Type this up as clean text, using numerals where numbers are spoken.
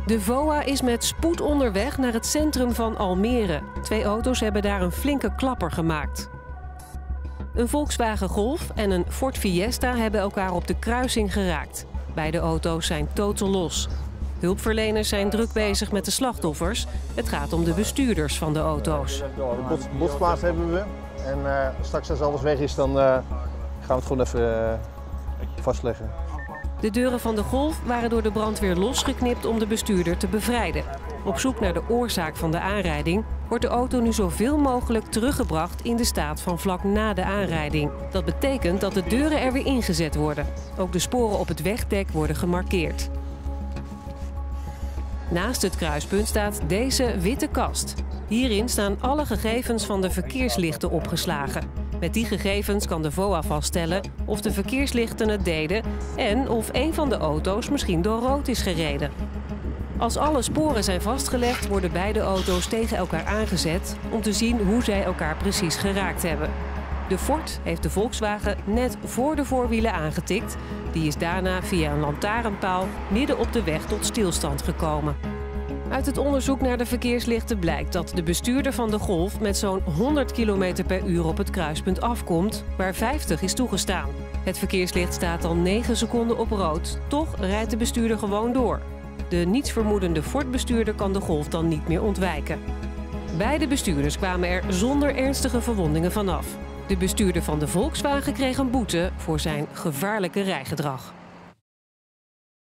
De VOA is met spoed onderweg naar het centrum van Almere. 2 auto's hebben daar een flinke klapper gemaakt. Een Volkswagen Golf en een Ford Fiesta hebben elkaar op de kruising geraakt. Beide auto's zijn totaal los. Hulpverleners zijn druk bezig met de slachtoffers. Het gaat om de bestuurders van de auto's. De botsplaats hebben we. En straks als alles weg is, dan gaan we het gewoon even vastleggen. De deuren van de Golf waren door de brandweer losgeknipt om de bestuurder te bevrijden. Op zoek naar de oorzaak van de aanrijding wordt de auto nu zoveel mogelijk teruggebracht in de staat van vlak na de aanrijding. Dat betekent dat de deuren er weer ingezet worden. Ook de sporen op het wegdek worden gemarkeerd. Naast het kruispunt staat deze witte kast. Hierin staan alle gegevens van de verkeerslichten opgeslagen. Met die gegevens kan de VOA vaststellen of de verkeerslichten het deden en of een van de auto's misschien door rood is gereden. Als alle sporen zijn vastgelegd, worden beide auto's tegen elkaar aangezet om te zien hoe zij elkaar precies geraakt hebben. De Ford heeft de Volkswagen net voor de voorwielen aangetikt. Die is daarna via een lantaarnpaal midden op de weg tot stilstand gekomen. Uit het onderzoek naar de verkeerslichten blijkt dat de bestuurder van de Golf met zo'n 100 km per uur op het kruispunt afkomt, waar 50 is toegestaan. Het verkeerslicht staat al 9 seconden op rood. Toch rijdt de bestuurder gewoon door. De nietsvermoedende Ford-bestuurder kan de Golf dan niet meer ontwijken. Beide bestuurders kwamen er zonder ernstige verwondingen vanaf. De bestuurder van de Volkswagen kreeg een boete voor zijn gevaarlijke rijgedrag.